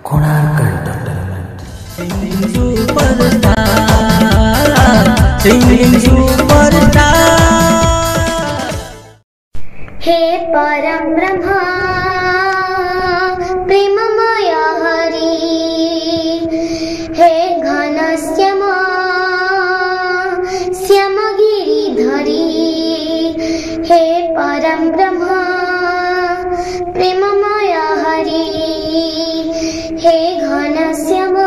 Konark entertainment हे परम ब्रह्मा प्रेममय हरि, हे घन श्यामा श्यामगिरिधरी, हे परम ब्रह्मा प्रेममय हरि, हे घन श्यामा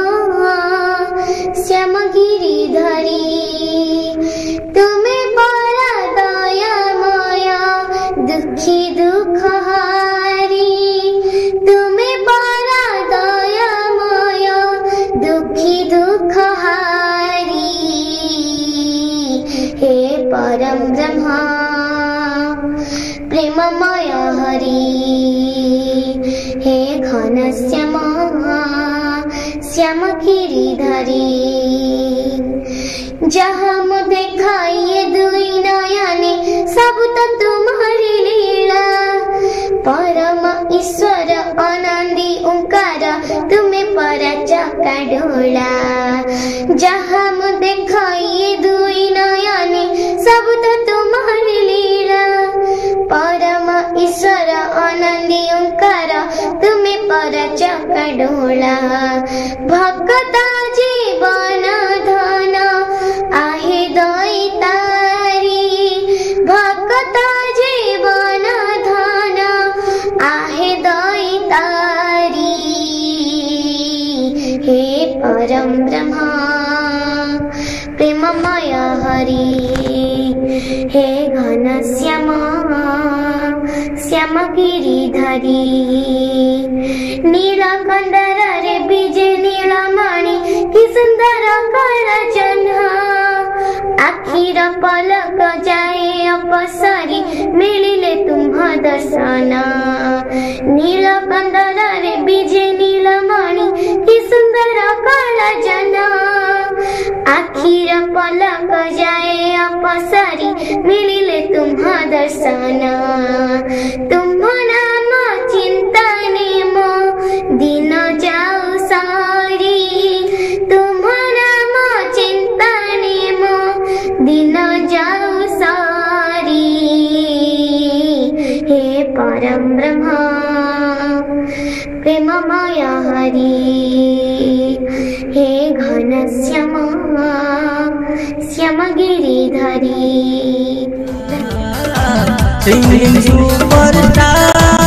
श्यामगिरिधरी, तुम्हें बड़ा दयामय दुखी दुखहारी, तुम्हें बड़ा दयामय दुखी दुखहारी, हे परम ब्रह्मा प्रेममय हरि, हे घन श्यामा श्यामगिरिधरी, जहाँ मुझ देखाइए दुई नयने सब तो तुम्हारी लीला, परम ईश्वर आनंदी ओंकार तुम्हें परचका डोला, जहाँ मुझ देखाइए दुई नयने सब तो तुम्हारी लीला, परम ईश्वर आनंदी ओंकार तुम्हें परचका डोला, भक्ता जीवन धन आहे दैतारी, भक्ता जीवन धन आहे दैतारी, हे परम ब्रह्मा प्रेममय हरि, हे घन श्यामा श्यामगिरिधरी, नीलकंदर रे बीजे नीलमणि कि सुंदर कलचन्हा, आखिर पलक जाए अपसरी मिलिले तुम्ह दर्शन, नीलकंदर रे बीजे नीलमणि कि सुंदर कलचन्हा, आखिर पलक जाए अपसरी मिलिले तुम्ह दर्शन, तुम्ह नाम चिंतने मो दिन जाऊ सारी, तुम्ह नाम चिंतने मो दिन जाऊ सारी, हे परम ब्रह्मा प्रेममय हरि, हे घन श्यामा श्यामगिरिधरी। सुपरस्टार।